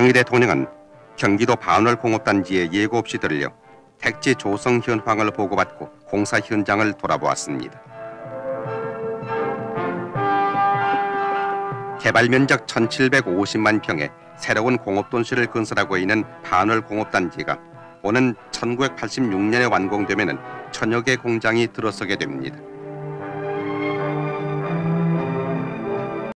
박정희 대통령은 경기도 반월공업단지에 예고 없이 들려 택지 조성 현황을 보고받고 공사 현장을 돌아보았습니다. 개발 면적 1,750만 평의 새로운 공업도시를 건설하고 있는 반월공업단지가 오는 1986년에 완공되면 1,000여 개 공장이 들어서게 됩니다.